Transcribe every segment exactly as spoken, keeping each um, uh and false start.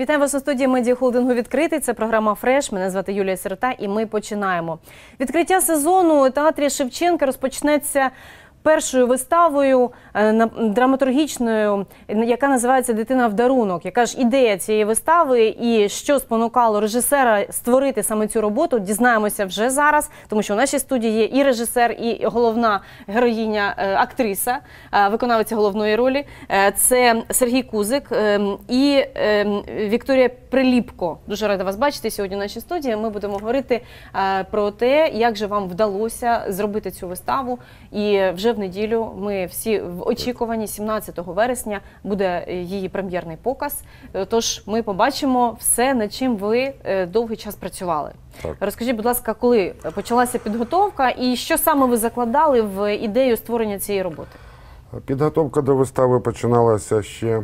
Вітаю вас у студії медіахолдингу «Відкритий». Це програма «Фреш». Мене звати Юлія Сирота і ми починаємо. Відкриття сезону у театрі Шевченка розпочнеться першою виставою драматургічною, яка називається «Дитина в дарунок». Яка ж ідея цієї вистави і що спонукало режисера створити саме цю роботу, дізнаємося вже зараз, тому що у нашій студії є і режисер, і головна героїня, актриса, виконавиця головної ролі. Це Сергій Кузик і Вікторія Приліпко. Дуже рада вас бачити сьогодні в нашій студії. Ми будемо говорити про те, як же вам вдалося зробити цю виставу. І вже в неділю ми всі в очікуванні, сімнадцятого вересня буде її прем'єрний показ. Тож ми побачимо все, над чим ви довгий час працювали. Так. Розкажіть, будь ласка, коли почалася підготовка і що саме ви закладали в ідею створення цієї роботи? Підготовка до вистави починалася ще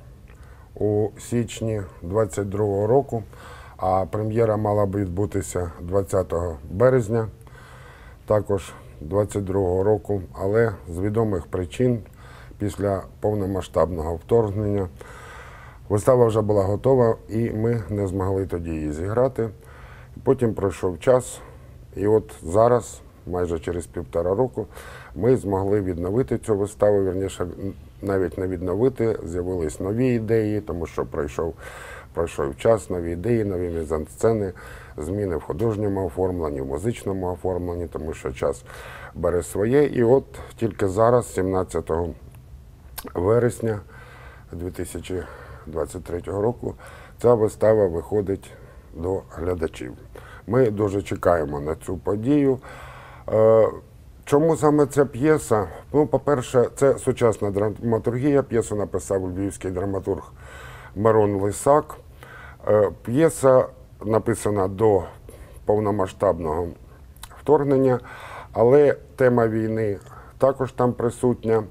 у січні двадцять другого року, а прем'єра мала б відбутися двадцятого березня. Також двадцять другого року, але з відомих причин після повномасштабного вторгнення вистава вже була готова і ми не змогли тоді її зіграти. Потім пройшов час і от зараз, майже через півтора року, ми змогли відновити цю виставу, вірніше навіть не відновити, з'явились нові ідеї, тому що пройшов, пройшов час, нові ідеї, нові мізансцени, зміни в художньому оформленні, в музичному оформленні, тому що час бере своє. І от тільки зараз, сімнадцятого вересня дві тисячі двадцять третього року, ця вистава виходить до глядачів. Ми дуже чекаємо на цю подію. Чому саме ця п'єса? Ну, по-перше, це сучасна драматургія. П'єсу написав львівський драматург Мирон Лисак. П'єса написана до повномасштабного вторгнення, але тема війни також там присутня.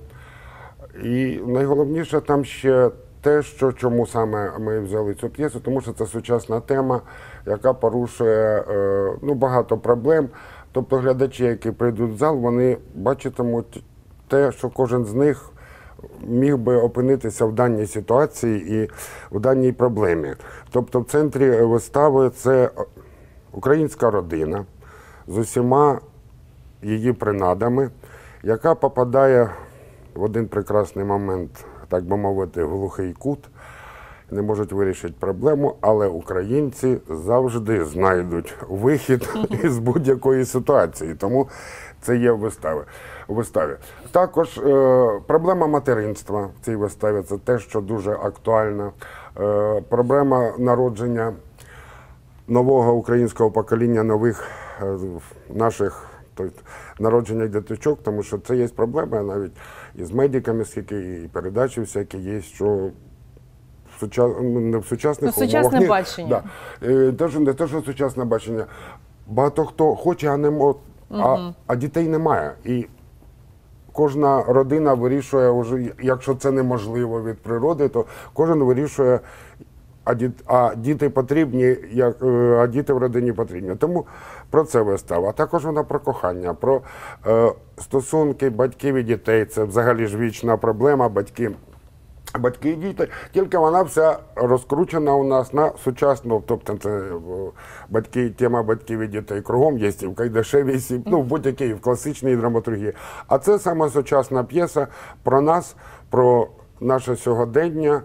І найголовніше там ще те, що, чому саме ми взяли цю п'єсу, тому що це сучасна тема, яка порушує ну, багато проблем. Тобто глядачі, які прийдуть в зал, вони бачитимуть те, що кожен з них міг би опинитися в даній ситуації і в даній проблемі. Тобто в центрі вистави це українська родина з усіма її принадами, яка попадає в один прекрасний момент, так би мовити, в глухий кут, не можуть вирішити проблему, але українці завжди знайдуть вихід із будь-якої ситуації. Тому це є в виставі. У виставі. Також е, проблема материнства в цій виставі – це те, що дуже актуально. Е, проблема народження нового українського покоління, нових е, наших тобто, народження діточок, тому що це є проблема навіть із медиками, скільки і передачі всякі є, що Сучас... не в сучасних ну, умовах. Сучасне бачення. Да. Е, не те, що сучасне бачення. Багато хто хоче, а не може, угу. а, а дітей немає. І кожна родина вирішує, вже, якщо це неможливо від природи, то кожен вирішує, а, діт... а діти потрібні, як... а діти в родині потрібні. Тому про це вистава. А також вона про кохання, про е, стосунки батьків і дітей. Це взагалі ж вічна проблема, батьки. Батьки і діти, тільки вона вся розкручена у нас на сучасну, тобто це батьки, тема батьків і дітей кругом є, в Кайдашеві, ну, в будь-якій, в класичній драматургії. А це саме сучасна п'єса про нас, про наше сьогодення.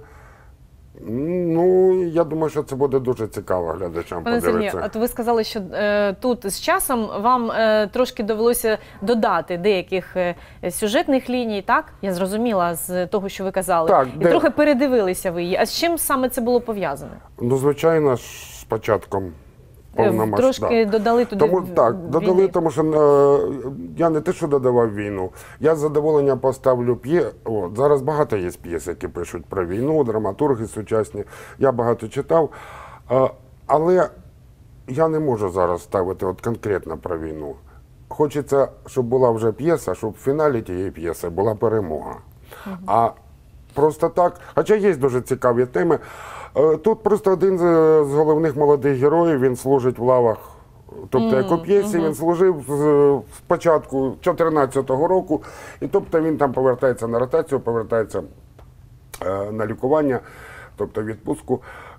Ну, я думаю, що це буде дуже цікаво глядачам Пане подивитися. Сергію, от ви сказали, що е, тут з часом вам е, трошки довелося додати деяких е, сюжетних ліній, так? Я зрозуміла з того, що ви казали. Так, і де... трохи передивилися ви її. А з чим саме це було пов'язане? Ну, звичайно, з початком. Трошки да. додали туди тому, Так, війни. додали, тому що е, я не те, що додавав війну. Я з задоволенням поставлю п'є. От, зараз багато є п'єс, які пишуть про війну, драматурги сучасні. Я багато читав. Е, але я не можу зараз ставити от конкретно про війну. Хочеться, щоб була вже п'єса, щоб в фіналі тієї п'єси була перемога. Угу. А просто так, хоча є дуже цікаві теми. Тут просто один з головних молодих героїв, він служить в лавах, тобто як у п'єсі, він служив з початку чотирнадцятого року, і тобто він там повертається на ротацію, повертається на лікування, тобто відпустку.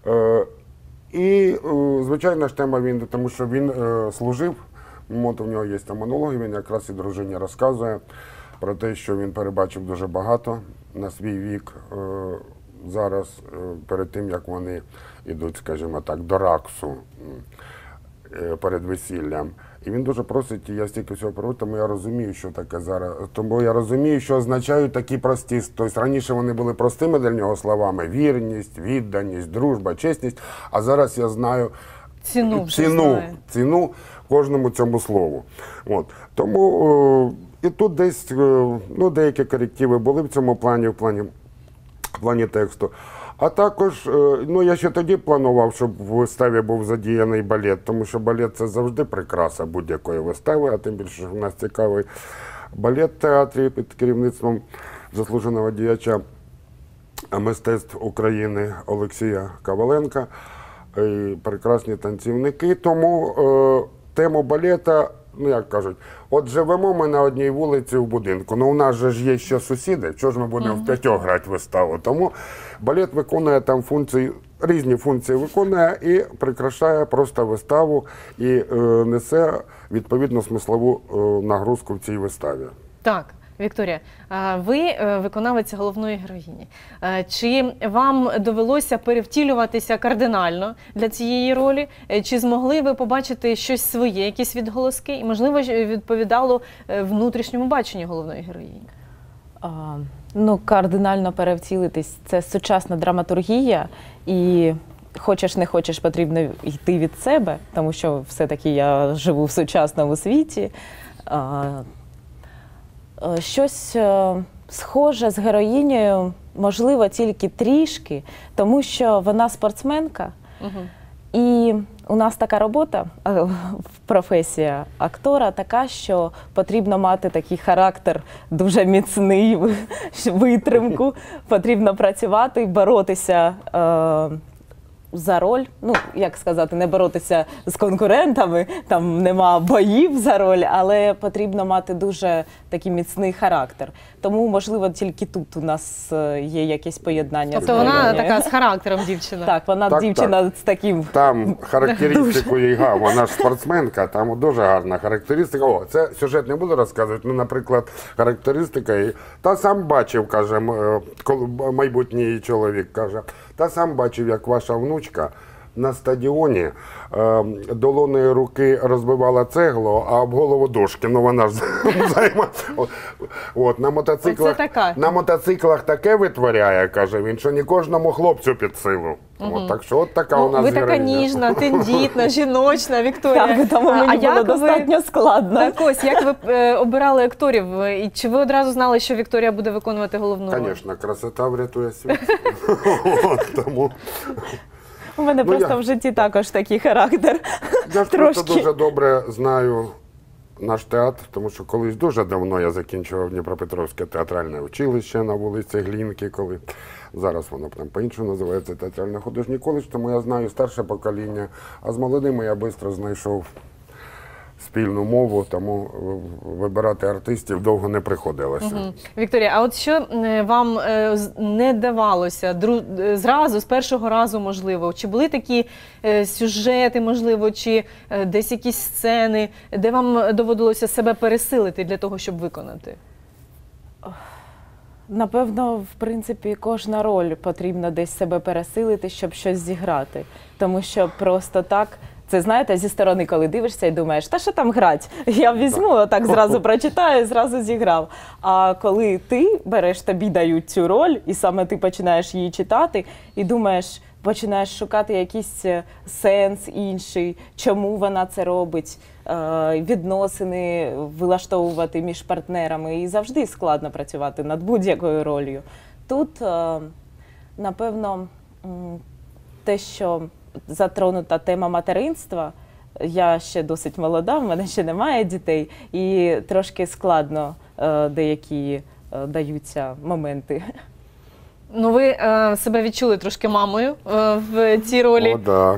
Е, І, е, звичайно ж, тема він, тому що він е, служив, от у нього є там монологи, він якраз і дружині розказує про те, що він перебачив дуже багато на свій вік е, зараз, е, перед тим, як вони йдуть, скажімо так, до раксу е, перед весіллям. І він дуже просить, і я стільки всього проводжу, тому я розумію, що таке зараз. Тому я розумію, що означають такі прості. Тобто раніше вони були простими для нього словами: вірність, відданість, дружба, чесність. А зараз я знаю Ціну вже ціну, знає. ціну кожному цьому слову. От. Тому е, і тут десь е, ну, деякі корективи були в цьому плані, в плані, в плані тексту. А також, ну я ще тоді планував, щоб в виставі був задіяний балет, тому що балет – це завжди прикраса будь-якої вистави, а тим більше, що в нас цікавий балет в театрі під керівництвом заслуженого діяча мистецтв України Олексія Коваленка, і прекрасні танцівники. Тому е, тему балета, ну як кажуть, от живемо ми на одній вулиці в будинку, ну у нас же ж є ще сусіди, чого ж ми будемо в п'ятьох грати виставу. Тому балет виконує там функції, різні функції виконує і прикрашає просто виставу і е, несе відповідну смислову е, нагрузку в цій виставі. Так. Вікторія, ви виконавиця головної героїні. Чи вам довелося перевтілюватися кардинально для цієї ролі? Чи змогли ви побачити щось своє, якісь відголоски? І, можливо, відповідало внутрішньому баченню головної героїні? А, ну, кардинально перевтілитись – це сучасна драматургія. І хочеш не хочеш, потрібно йти від себе, тому що все-таки я живу в сучасному світі. А, Щось схоже з героїнею, можливо, тільки трішки, тому що вона спортсменка. Угу. І у нас така робота, професія актора така, що потрібно мати такий характер дуже міцний, витримку, потрібно працювати, боротися е, за роль, ну, як сказати, не боротися з конкурентами, там нема боїв за роль, але потрібно мати дуже такий міцний характер. Тому, можливо, тільки тут у нас є якесь поєднання. Тобто вона така з характером дівчина? Так, вона так, дівчина так. з таким... Там характеристику їй га, вона ж спортсменка, там дуже гарна характеристика. О, це сюжет не буду розказувати, ну, наприклад, характеристика її. Та сам бачив, каже, майбутній чоловік, каже, та сам бачив, як ваша внучка на стадіоні е, долоною руки розбивала цеглу, а об голову дошки. Ну вона ж займа. От, на мотоциклах, на мотоциклах таке витворяє, каже він, що не кожному хлопцю під силу. Угу. От, так що от така ну, у нас ви така героїня. Ніжна, тендітна, жіночна, Вікторія. Так, тому мені а було достатньо ви... складно. Так ось, як ви е, обирали акторів? І чи ви одразу знали, що Вікторія буде виконувати головну роль? Звісно, красота врятує світ. Тому... У мене ну, просто я... в житті також такий характер. Я ж Трошки. просто дуже добре знаю наш театр, тому що колись дуже давно я закінчував Дніпропетровське театральне училище на вулиці Глінки, коли зараз воно там по-іншому називається театральний художній коледж, тому я знаю старше покоління, а з молодими я швидко знайшов спільну мову, тому вибирати артистів довго не приходилося. Угу. Вікторія, а от що вам не давалося зразу, з першого разу, можливо? Чи були такі сюжети, можливо, чи десь якісь сцени, де вам доводилося себе пересилити для того, щоб виконати? Напевно, в принципі, кожна роль потрібно десь себе пересилити, щоб щось зіграти. Тому що просто так... Це, знаєте, зі сторони, коли дивишся і думаєш, та що там грати? Я візьму, так зразу прочитаю, зразу зіграв. А коли ти береш, тобі дають цю роль, і саме ти починаєш її читати, і думаєш, починаєш шукати якийсь сенс інший, чому вона це робить, відносини вилаштовувати між партнерами. І завжди складно працювати над будь-якою ролью. Тут, напевно, те, що затронута тема материнства. Я ще досить молода, в мене ще немає дітей, і трошки складно е, деякі е, даються моменти. Ну, ви е, себе відчули трошки мамою е, в цій ролі. О, да.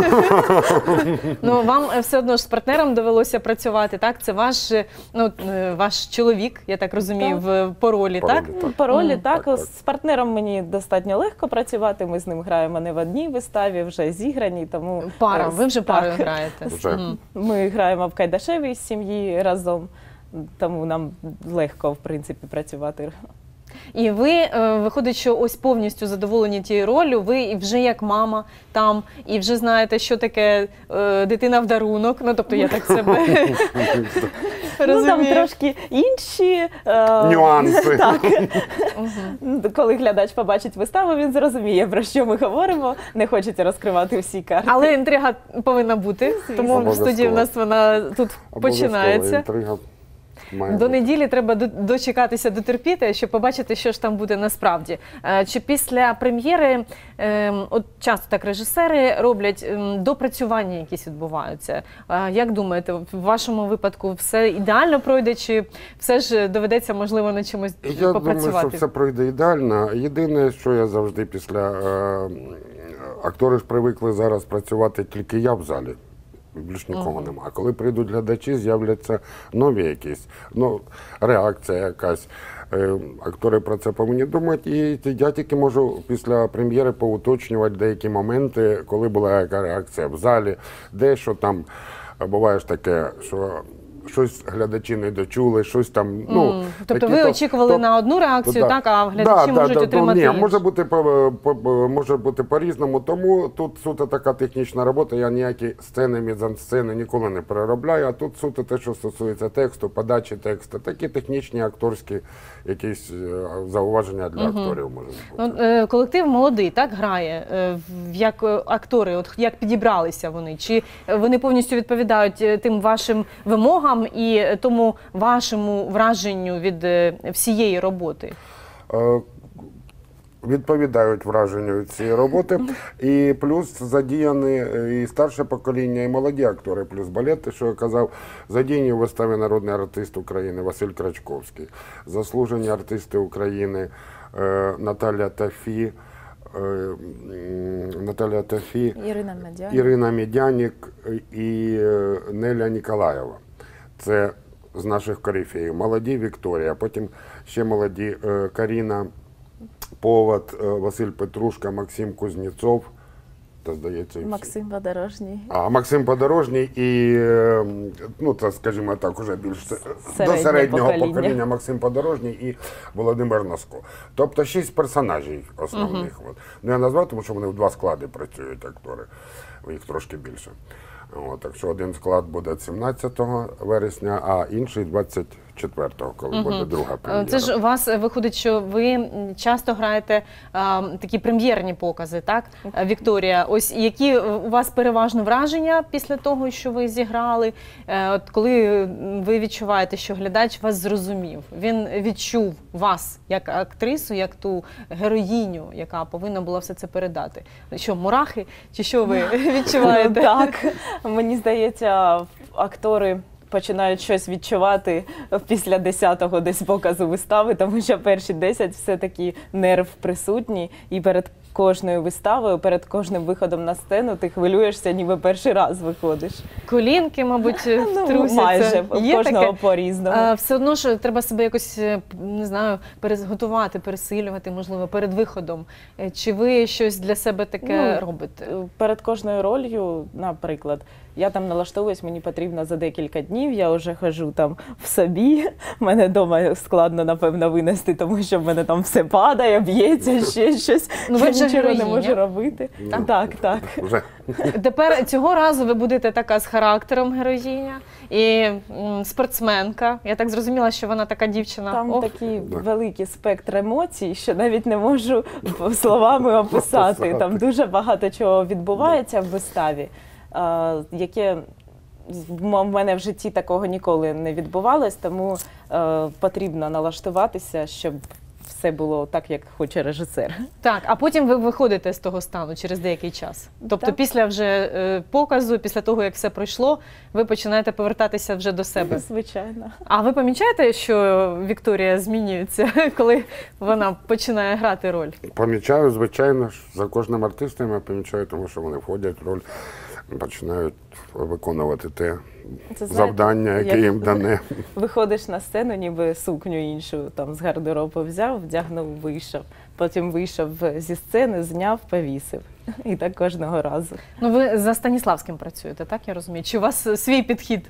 Ну, вам е, все одно ж з партнером довелося працювати, так? Це ваш, е, ну, е, ваш чоловік, я так розумію, в по ролі, По так? ролі. Ну, по ролі, Мгм. так, Так, так. з партнером мені достатньо легко працювати. Ми з ним граємо не в одній виставі, вже зіграні, тому Пара, е, ви вже парою так. граєте. Вже. Мгм. Ми граємо в Кайдашевій сім'ї разом, тому нам легко, в принципі, працювати. І ви, е, виходить, що ось повністю задоволені тією ролью, ви і вже як мама там, і вже знаєте, що таке е, дитина в дарунок, ну, тобто я так себе Ну, там розумію. трошки інші е, Нюанси. Так. Коли глядач побачить виставу, він зрозуміє, про що ми говоримо. Не хочеться розкривати всі карти. Але інтрига повинна бути, тому в студії в нас вона тут починається. Інтрига має До бути. неділі треба до- дочекатися, дотерпіти, щоб побачити, що ж там буде насправді. Е, Чи після прем'єри, е, от часто так режисери роблять, ем, допрацювання якісь відбуваються. Е, Як думаєте, в вашому випадку все ідеально пройде, чи все ж доведеться, можливо, над чимось Я думаю, попрацювати? що все пройде ідеально. Єдине, що я завжди після е, актори ж привикли зараз працювати тільки я в залі. Більш нікого нема. А коли прийдуть глядачі, з'являться нові якісь, ну, реакція якась. Е, актори про це повинні думати. І я тільки можу після прем'єри поуточнювати деякі моменти, коли була яка реакція в залі, де що там буває ж таке, що щось глядачі не дочули, щось там. Ну, М, Тобто такі ви то- очікували то- на одну реакцію, Да. так, а глядачі Да, можуть да, да, отримати ні, іншу. може бути по, по, може бути по-різному, тому тут суто така технічна робота, я ніякі сцени, мізансцени ніколи не переробляю, а тут суто те, що стосується тексту, подачі тексту, такі технічні акторські якісь е, зауваження для акторів можуть бути. Ну, е, колектив молодий, так, грає, е, в- як е, актори, от як підібралися вони? Чи е, вони повністю відповідають е, тим вашим вимогам і е, тому вашому враженню від е, всієї роботи? Е, Відповідають враженню від цієї роботи. І плюс задіяні е, і старше покоління, і молоді актори, плюс балети, що я казав, задіяні у виставі народний артист України Василь Крачковський, заслужені артисти України е, Наталя Тафі, е, м, Наталя Тафі, Ірина Медяник. Ірина Медяник і е, Неля Ніколаєва. Це з наших корифеїв. Молоді Вікторія, потім ще молоді е, Каріна Повод, е, Василь Петрушка, Максим Кузнєцов, та, здається, і всі. Максим Подорожній. А Максим Подорожній і, е, ну, це, скажімо так, уже більш до Середнє середнього покоління. покоління Максим Подорожній і Володимир Носко. Тобто шість персонажів основних. От. Ну, я назвав, тому що вони в два склади працюють актори, їх трошки більше. От, так що один склад буде сімнадцятого вересня, а інший двадцять четвертого, коли буде друга Е, прем'єра. Це ж у вас е, виходить, що ви м, часто граєте а, такі прем'єрні покази, так, Е, Вікторія? Ось які е, у вас переважно враження після того, що ви зіграли? Е, От коли м, ви відчуваєте, що глядач вас зрозумів, він відчув вас як актрису, як ту героїню, яка повинна була все це передати. Що, мурахи? Чи що ви відчуваєте? Так, мені здається, актори починають щось відчувати після десятого десь показу вистави, тому що перші десять все-таки нерв присутній, і перед кожною виставою, перед кожним виходом на сцену ти хвилюєшся, ніби перший раз виходиш. Колінки, мабуть, Ну, трусяться. майже, в Є кожного таке? по-різному. А, все одно ж треба себе якось, е, не знаю, перезготувати, пересилювати, можливо, перед виходом. Е, Чи ви щось для себе таке Ну, робите? Перед кожною ролью, наприклад, я там налаштовуюсь, мені потрібно за декілька днів, я вже хожу там в собі, мене вдома складно, напевно, винести, тому що в мене там все падає, б'ється, ще щось, Ну, ви я вже нічого не героїня. можу робити. Ну, Так, так. Вже. Тепер цього разу ви будете така з характером героїня і м, спортсменка. Я так зрозуміла, що вона така дівчина. Там Ох, такий Да. великий спектр емоцій, що навіть не можу словами описати. Описати. Там дуже багато чого відбувається в виставі, а, яке в м- в мене в житті такого ніколи не відбувалось, тому е, потрібно налаштуватися, щоб все було так, як хоче режисер. Так, а потім ви виходите з того стану через деякий час. Тобто Так. після вже е, показу, після того, як все пройшло, ви починаєте повертатися вже до себе. Звичайно. А ви помічаєте, що Вікторія змінюється, коли вона починає грати роль? Помічаю, звичайно ж, за кожним артистом я помічаю, тому що вони входять в роль, починають виконувати те Це, знаєте, завдання, яке як їм дане. Виходиш на сцену, ніби сукню іншу там з гардеробу взяв, вдягнув, вийшов. Потім вийшов зі сцени, зняв, повісив. І так кожного разу. Ну, ви за Станіславським працюєте, так я розумію? Чи у вас е, свій підхід?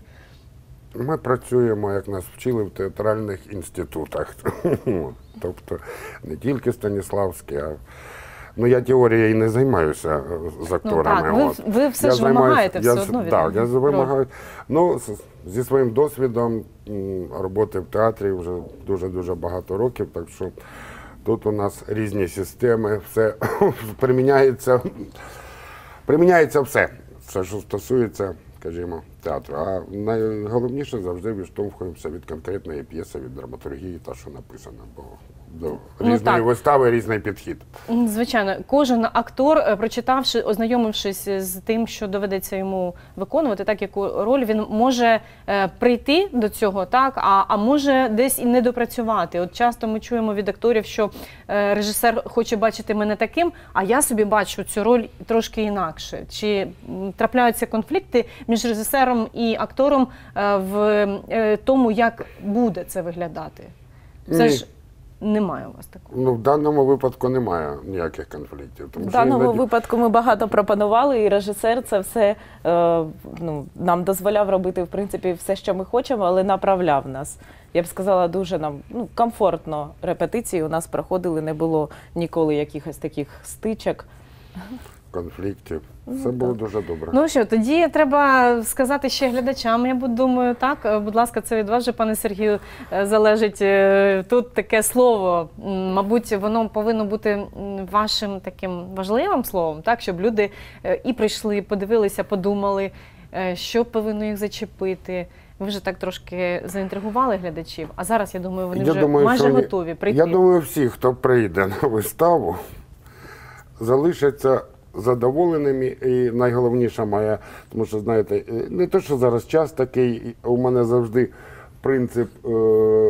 Ми працюємо, як нас вчили, в театральних інститутах. Тобто не тільки Станіславський, а ну я теорією і не займаюся з акторами. так, ви- от. ви все Я ж займаюся- вимагаєте я все з- одно від Так, я ролі. вимагаю. Ну, з- зі своїм досвідом м, роботи в театрі вже дуже-дуже багато років, так що тут у нас різні системи, все приміняється, приміняється все, все, що стосується, скажімо, театру. А найголовніше завжди відштовхуємося від конкретної п'єси, від драматургії, та, що написано, бо до різної так. вистави різний підхід. М, Звичайно, кожен актор, е, прочитавши, ознайомившись з тим, що доведеться йому виконувати, так яку роль, він може е, прийти до цього, так, а, а може десь і не допрацювати. От часто ми чуємо від акторів, що е, режисер хоче бачити мене таким, а я собі бачу цю роль трошки інакше. Чи м, трапляються конфлікти між режисером і актором е, в е, тому, як буде це виглядати? Це Ні. ж немає у вас такого. Ну, в даному випадку немає ніяких конфліктів. Тому В що даному іноді- випадку ми багато пропонували, і режисер це все е, ну, нам дозволяв робити, в принципі, все, що ми хочемо, але направляв нас. Я б сказала, дуже нам ну, комфортно репетиції у нас проходили, не було ніколи якихось таких стичок. конфліктів. Все було дуже добре. Ну що, тоді треба сказати ще глядачам, я бу- думаю, так. Е, Будь ласка, це від вас же, пане Сергію, е, залежить. Е, Тут таке слово, м, мабуть, воно повинно бути м, вашим таким важливим словом, так, щоб люди е, і прийшли, подивилися, подумали, е, що повинно їх зачепити. Ви вже так трошки заінтригували глядачів, а зараз, я думаю, вони Я вже думаю, майже що вони- готові прийти. Я думаю, всі, хто прийде на виставу, залишаться задоволеними. І найголовніше моя, тому що, знаєте, не те, що зараз час такий, у мене завжди принцип е-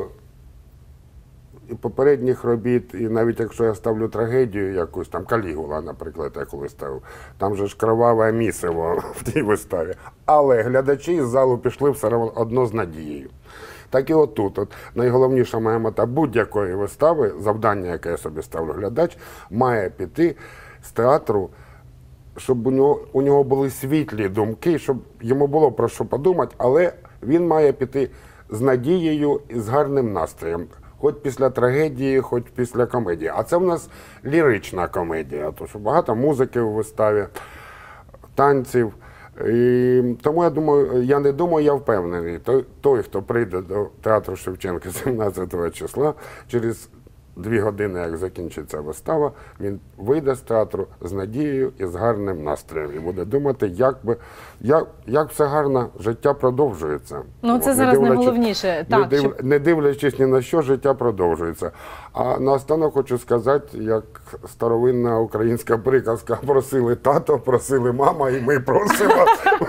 і попередніх робіт, і навіть якщо я ставлю трагедію якусь, там Калігула, наприклад, я коли ставив, там же ж кроваве місиво в тій виставі. Але глядачі з залу пішли все одно з надією. Так і отут. От найголовніша моя мета будь-якої вистави, завдання, яке я собі ставлю глядач, має піти з театру, щоб у нього, у нього були світлі думки, щоб йому було про що подумати, але він має піти з надією і з гарним настроєм. Хоч після трагедії, хоч після комедії. А це в нас лірична комедія, тому що багато музики у виставі, танців. І тому я думаю, я не думаю, я впевнений, той, той, хто прийде до театру Шевченка сімнадцятого числа, через дві години, як закінчиться вистава, він вийде з театру з надією і з гарним настроєм. І буде думати, як, би, як, як все гарно, життя продовжується. Ну, це От, не зараз дивлячись- найголовніше. Не, Так, див, щоб- не дивлячись ні на що, життя продовжується. А наостанок хочу сказати, як старовинна українська приказка: просили тато, просили мама, і ми просимо.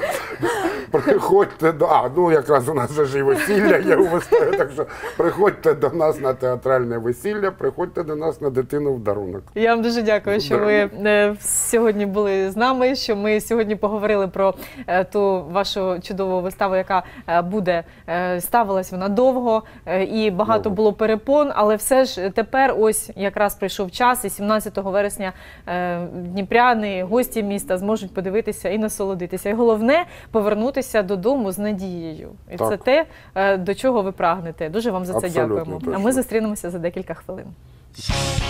Приходьте до... А, ну якраз у нас вже ж і весілля є у виставі, так що приходьте до нас на театральне весілля, приходьте до нас на дитину в дарунок. Я вам дуже дякую, що ви е, сьогодні були з нами, що ми сьогодні поговорили про е, ту вашу чудову виставу, яка е, буде, е, ставилась вона довго, е, і багато Довго. було перепон, але все ж тепер ось якраз прийшов час, і сімнадцятого вересня е, дніпряни, гості міста зможуть подивитися і насолодитися. І головне – повернутися додому з надією. І Так. це те, е, до чого ви прагнете. Дуже вам за це Абсолютно дякуємо. А точно. ми зустрінемося за декілька хвилин.